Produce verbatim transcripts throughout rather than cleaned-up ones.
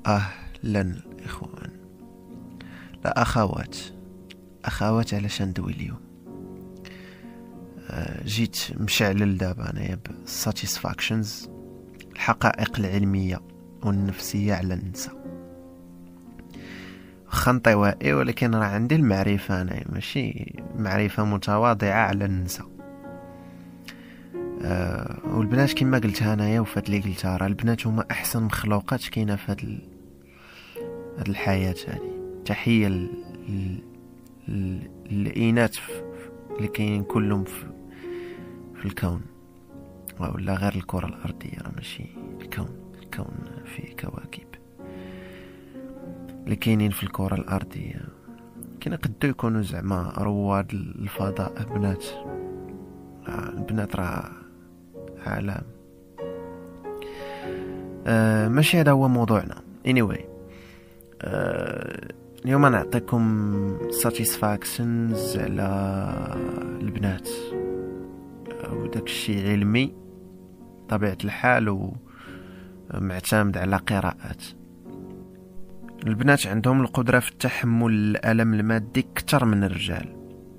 أهلا إخوان، لا أخوات، أخوات علشان ندوي اليوم. أه جيت مشعلل دابا أنايا بالساتيسفاكشنز، الحقائق العلمية والنفسية على النساء. واخا انطوائي ولكن راه عندي المعرفة أنايا، ماشي معرفة متواضعة على النساء. أه والبنات كما قلتها أنايا وفات اللي قلتها، راه البنات هما أحسن مخلوقات كاينة في هاد ال... هاد الحياة هادي. تحية ل... ل... الإناث اللي كاينين كلهم في... في الكون، ولا غير الكرة الأرضية، راه ماشي الكون. الكون فيه كواكب اللي كاينين في الكرة الأرضية، كاين قدو يكونوا زعما رواد الفضاء بنات. البنات راه عالم. أه ماشي هذا هو موضوعنا. anyway أه اليوم نعطيكم satisfactions على البنات، وداك الشيء علمي طبيعة الحال ومعتمد على قراءات. البنات عندهم القدرة في التحمل الألم المادي أكثر من الرجال.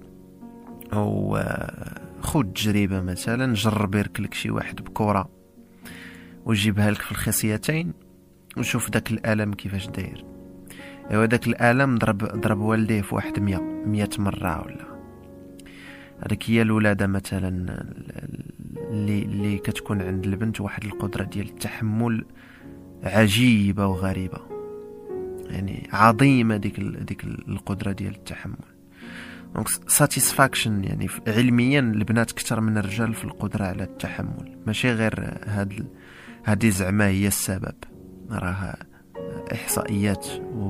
أو خذ تجربة مثلا، جرب يركلك شي واحد بكرة ويجيبها لك في الخصيتين وشوف داك الألم كيفاش داير. ايوا داك الألم ضرب ضرب والديه في واحد مية مية مرة. ولا هذيك هي الولادة مثلا اللي اللي كتكون عند البنت واحد القدرة ديال التحمل عجيبة وغريبة، يعني عظيمة ديك ديك القدرة ديال التحمل. دونك ساتيسفاكشن يعني علميا البنات اكثر من الرجال في القدرة على التحمل، ماشي غير هاد هذه زعما هي السبب، راه احصائيات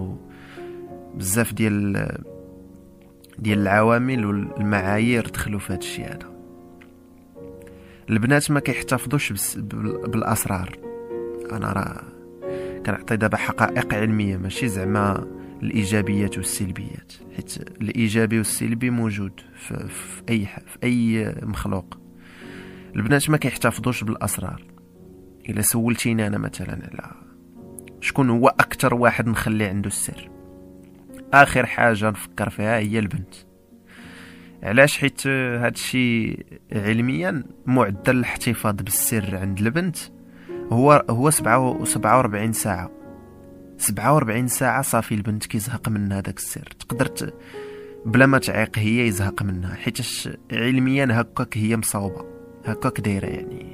وبزاف ديال ديال العوامل والمعايير دخلوا في هذا الشيء هذا. البنات ما كيحتفظوش بالاسرار. انا راه كنعطي دابا حقائق علميه، ماشي زعما الايجابيات والسلبيات، حيت الايجابي والسلبي موجود في, في اي في اي مخلوق. البنات ما كيحتفظوش بالاسرار. الا سولتيني انا مثلا على شكون هو اكثر واحد نخلي عنده السر، اخر حاجه نفكر فيها هي البنت. علاش؟ حيت هذا الشيء علميا معدل الاحتفاظ بالسر عند البنت هو هو سبعة وأربعين ساعه. سبعة وأربعين ساعه صافي البنت كيزهق من هذاك السر، تقدر بلا ما تعيق هي يزهق منها، حيت علميا هكاك هي مصاوبه، هكاك دايره، يعني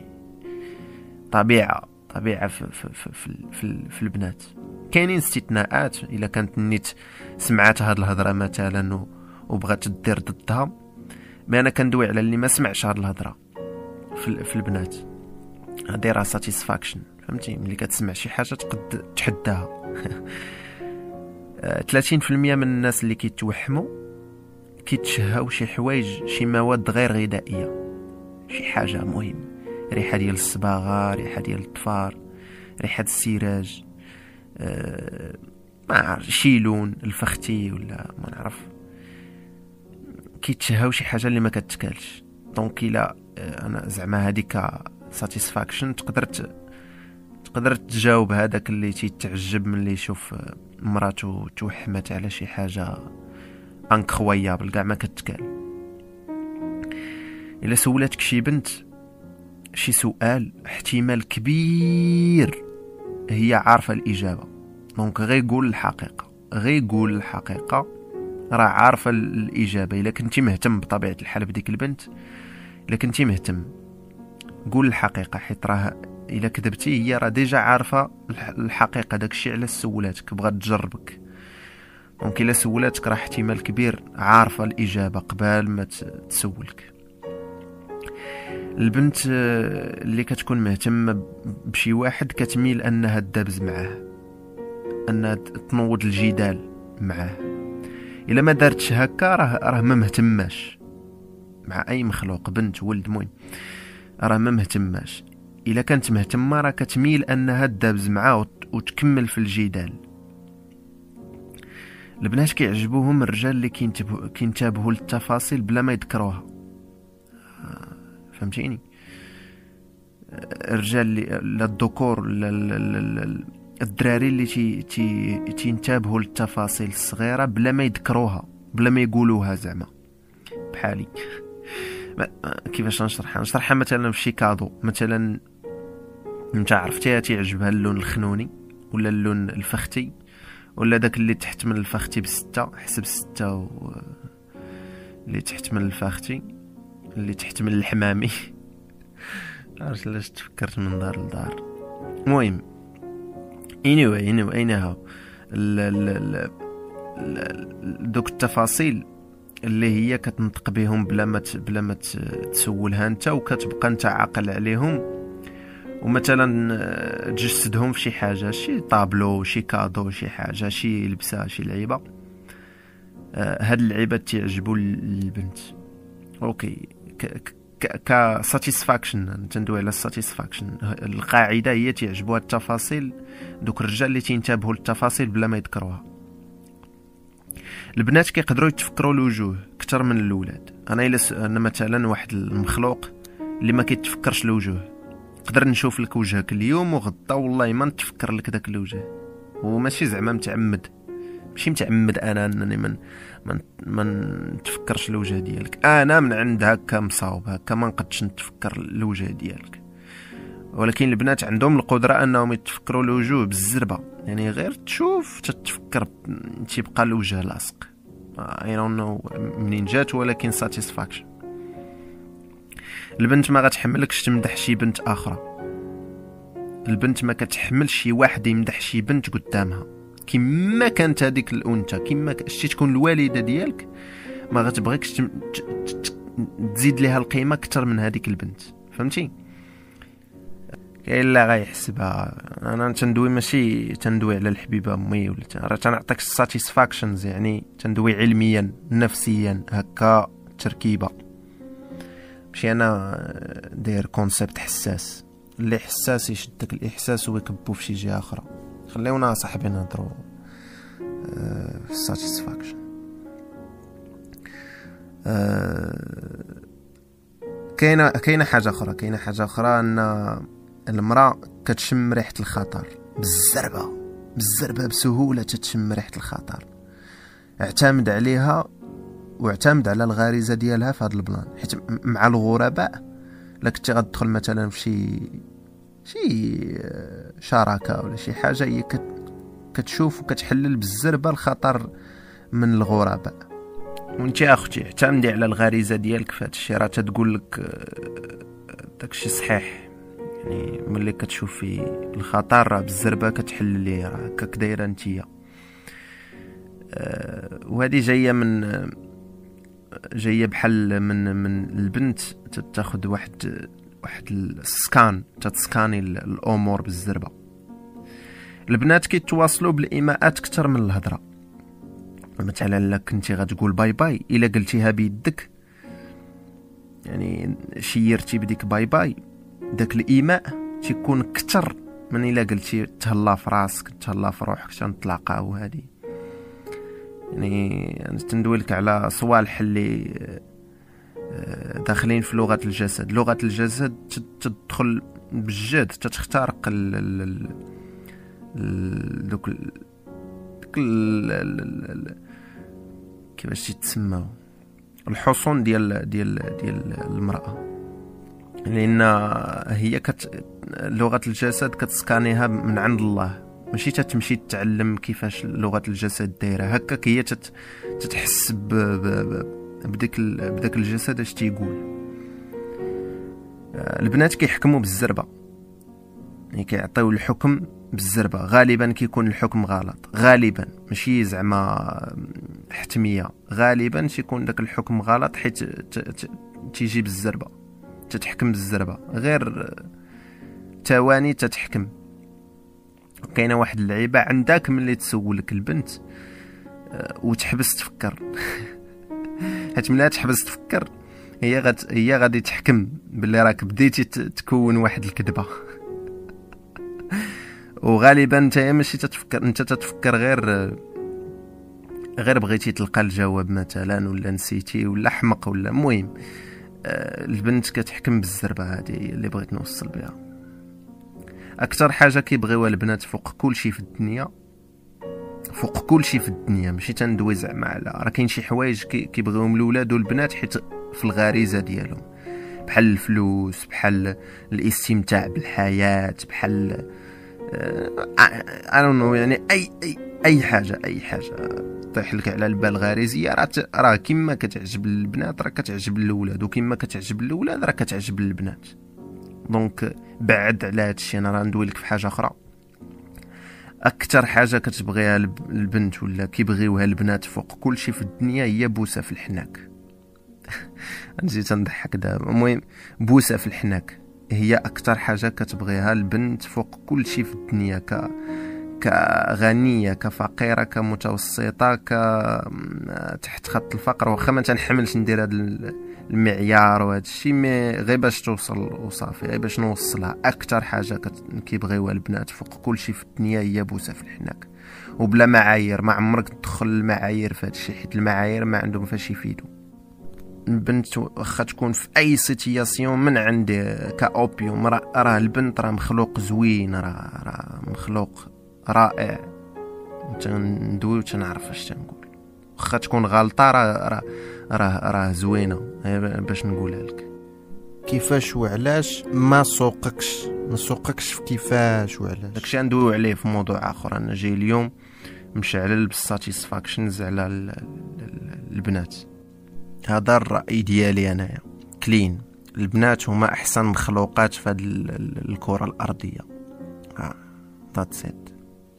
طبيعه طبيعه في في في في, في البنات. كاينين استثناءات، الا كانت النيت سمعت هاد الهضره مثلا وبغات دير ضدها، مي انا كندوي على اللي ما سمعش هاد الهضره في, في البنات. هادي راه ساتيسفاكشن، فهمتي؟ ملي كتسمع شي حاجه تقد تحداها. ثلاثين بالمية من الناس اللي كيتوحموا كيتشهاو شي حوايج، شي مواد غير غذائيه، شي حاجه مهم، ريحه ديال الصباغه، ريحه ديال الطفار، ريحه السراج، أه ما عرف شي لون الفختي ولا ما نعرف، كيتشهاو شي حاجه اللي ما كتكالش. دونك الا انا زعما هذيك ساتيسفاكشن تقدر تقدر تجاوب هذاك اللي تيتعجب من اللي يشوف مراته توحمت على شي حاجه انكرويابل كاع ما كتكال. الا سولاتك شي بنت شي سؤال احتمال كبير هي عارفه الاجابه، دونك غير قول الحقيقه، غير قول الحقيقه، راه عارفه الاجابه. الا كنتي مهتم بطبيعه الحال بديك البنت، الا كنتي مهتم قول الحقيقه، حيت راه الا كذبتي هي راه ديجا عارفه الحقيقه، داكشي علاش سولاتك، بغات تجربك. دونك الا سولاتك راه احتمال كبير عارفه الاجابه قبل ما تسولك. البنت اللي كتكون مهتمه بشي واحد كتميل انها تدابز معاه، انها تنوض الجدال معاه. الا ما دارتش هكا راه راه ما مهتماش مع اي مخلوق، بنت ولد مهم، راه ما مهتماش. الا كانت مهتمه راه كتميل انها تدابز معاه وتكمل في الجدال. البنات كيعجبوهم الرجال اللي كينتبهوا كينتبهوا للتفاصيل بلا ما يذكروها، فهمتيني؟ الرجال اللي لا الذكور لا الدراري اللي تي تي تينتبهوا للتفاصيل الصغيره بلا ما يذكروها، بلا ما يقولوها زعما بحالي. كيفاش نشرحها نشرحها مثلا في شي كادو، مثلا انت عرفتيها تيعجبها اللون الخنوني ولا اللون الفختي ولا داك اللي تحت من الفختي بستة، حسب ستة و... اللي تحت من الفختي اللي تحت من الحمامي. عرفت علاش تفكرت من دار لدار. المهم anyway anyway anyhow ال ال ال دوك التفاصيل اللي هي كتنطق بهم بلا ما بلا ما تسولها انت، وكتبقى انت عاقل عليهم، ومثلا تجسدهم في شي حاجه، شي طابلو، شي كادو، شي حاجه، شي لبسه، شي لعيبه. آه هاد اللعيبات تعجبوا البنت. اوكي ك ساتيسفاكشن، تندوي على الساتيسفاكشن. القاعده هي تعجبوها التفاصيل، دوك الرجال اللي تينتبهوا للتفاصيل بلا ما يذكروها. البنات كيقدروا يتفكروا الوجوه اكثر من الاولاد. انا الا انا مثلا واحد المخلوق اللي ما كيتفكرش الوجوه، نقدر نشوف لك وجهك اليوم وغدا والله ما نتفكر لك داك الوجه، وماشي زعما متعمد، ماشي متعمد انا انني من من ما نتفكرش الوجه ديالك، انا من عند هكا مصاوب هكا ما نقدش نتفكر الوجه ديالك. ولكن البنات عندهم القدره انهم يتفكروا الوجوه بالزربه، يعني غير تشوف تتفكر تيبقى الوجه لاصق. اي دون نو منين جات، ولكن ساتيسفاكشن. البنت ما غتحملكش تمدح شي بنت اخرى، البنت ما كتحملش شي واحد يمدح شي بنت قدامها كما كانت هذيك الانثى، كما شتي تكون الوالده ديالك ما غتبغيكش تم... تزيد ليها القيمه اكثر من هذيك البنت، فهمتي؟ كاين لا غيحسبها. انا تندوي ماشي تندوي على الحبيبه امي ولا راه تنعطيك الساتيسفاكشنز، يعني تندوي علميا نفسيا هكا تركيبه، ماشي انا داير كونسيبت حساس. اللي حساس يشدك الاحساس ويكبو في شي جهه اخرى. خليونا صاحبي نهضروا أه في الساتيسفاكشن. أه كاينه كاينه حاجه اخرى كاينه حاجه اخرى ان المراه كتشم ريحه الخطر بالزربه بالزربه بسهوله، تتشم ريحه الخطر. اعتمد عليها واعتمد على الغريزه ديالها في هذا البلان، حيت مع الغرباء لا كنتي غتدخل مثلا في شي شي شراكه ولا شي حاجه، هي كتشوف وكتحلل بالزربه الخطر من الغرباء. وانت اختي اعتمدي على الغريزه ديالك في هذا الشيء، راه تتقول لك داكشي صحيح. يعني ملي كتشوفي الخطر راه بالزربه كتحل ليه، راه هكاك دايره نتيا. أه وهذه جايه من جايه بحال من من البنت تاخذ واحد واحد السكان، تتسكاني الامور بالزربه. البنات كيتواصلوا بالايماءات اكثر من الهضره. مثلا الا كنتي غتقول باي باي، الا قلتيها بيدك يعني شيرتي بديك باي باي، داك الايماء تيكون اكثر من الا قلتي تهلا في راسك تهلا في روحك تنطلقاو. هذه يعني انا تندوي لك على صوالح اللي داخلين في لغه الجسد. لغه الجسد تدخل بالجد، تتخترق ال دوك كيفاش تسمى الحصون ديال ديال ديال المراه، لان هي كت لغه الجسد كتسكانيها من عند الله، ماشي تتمشي تتعلم كيفاش لغه الجسد دايره. هكاك هي تت تتحس ب بديك بداك الجسد اش تيقول. البنات كيحكموا بالزربه، يعني كيعطيو الحكم بالزربه. غالبا كيكون الحكم غلط، غالبا ماشي زعما حتميه، غالبا تيكون داك الحكم غلط حيت تيجي بالزربه، تتحكم بالزربه غير ثواني تتحكم. كاينه واحد اللعيبه عندك ملي تسولك البنت وتحبس تفكر حيت ملي تحبس تفكر هي غد هي غادي تحكم باللي راك بديتي تكون واحد الكذبه. وغالبا انت ماشي تتفكر، انت تتفكر غير غير بغيتي تلقى الجواب مثلا، ولا نسيتي ولا حمق ولا المهم. البنت كتحكم بالزربه، هذه اللي بغيت نوصل بها. اكثر حاجه كيبغيوها البنات فوق كل شيء في الدنيا، فوق كل شيء في الدنيا، ماشي تندوي زعما على راه كاين شي حوايج كيبغيوهم الاولاد والبنات حيت في الغريزه ديالهم، بحال الفلوس، بحال الاستمتاع بالحياه، بحال اي دون نو، يعني اي اي اي حاجه اي حاجه طيح لك على البال الغريزيه راه راه كيما كتعجب البنات راه كتعجب الاولاد، وكيما كتعجب الاولاد راه كتعجب البنات. دونك بعد على هذا الشيء. انا راه ندوي لك في حاجه اخرى. اكثر حاجه كتبغيها البنت ولا كيبغيوها البنات فوق كل شيء في الدنيا هي بوسه في الحناك. نجي تنضحك دابا. المهم بوسه في الحناك هي اكثر حاجه كتبغيها البنت فوق كل شيء في الدنيا، ك كغنيه، كفقيره، كمتوسطه، ك تحت خط الفقر. واخا ما تنحملش ندير هذا المعيار وهذا الشيء، مي غير باش توصل وصافي، غير باش نوصلها. اكثر حاجه كيبغيوها البنات فوق كل شيء في الدنيا هي بوسه في الحناك، وبلا معايير. ما عمرك تدخل المعايير في هذا الشيء، حيت المعايير ما عندهم فاش يفيدوا. البنت واخا تكون في اي سيتياسيون من عندي كاوبيوم، راه البنت راه مخلوق زوين، راه راه مخلوق رائع. تندوي وتنعرف اش تنقول. واخا تكون غلطه راه راه راه راه زوينه باش نقولها لك. كيفاش وعلاش ما سوقكش ما سوقكش في كيفاش وعلاش؟ داكشي ندويو عليه في موضوع اخر. انا جاي اليوم مشعل بالساتيسفاكشنز على البنات. هذا الراي ديالي انايا كلين. البنات هما احسن مخلوقات في هذه الكره الارضيه. ها ذاتس ات.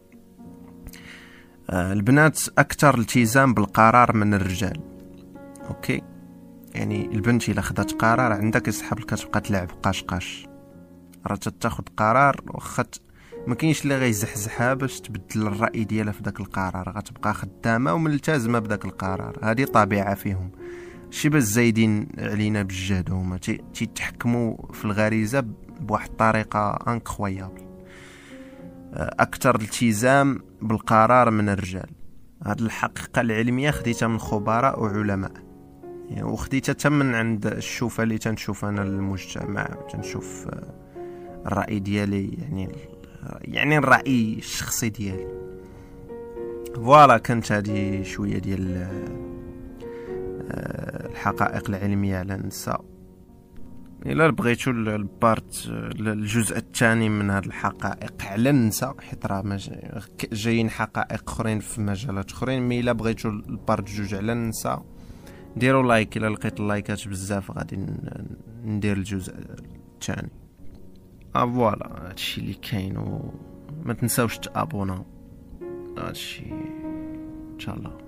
البنات اكثر التزام بالقرار من الرجال. اوكي، يعني البنت الا خدات قرار عندك يسحب لك كتبقى تلعب قاش راه تاخذ قرار، واخا ما كاينش اللي غيزحزحها باش تبدل الراي ديالها في داك القرار. غتبقى خدامه وملتزمه بداك القرار. هذه طبيعه فيهم، شي باش زايدين علينا بالجهد. هما تيتحكموا في الغريزه بواحد الطريقه انكرويابل. اكثر التزام بالقرار من الرجال. هذه الحقيقه العلميه خديتها من خبراء وعلماء، يعني وخديتها حتى من عند الشوفه اللي تنشوف انا المجتمع، تنشوف الراي ديالي، يعني يعني الراي الشخصي ديالي. فوالا كانت هذه شويه ديال الحقائق العلميه على النساء. الا بغيتوا البارت الجزء الثاني من هذه الحقائق على النساء، حيت راه جايين حقائق اخرين في مجالات اخرين، مي الا بغيتوا البارت جوج على النساء ديروا لايك. الا لقيت اللايكات بزاف غادي ندير الجزء الثاني. اه فوالا هادشي اللي كاين، وما تنساوش تابونا. هادشي ان شاء الله.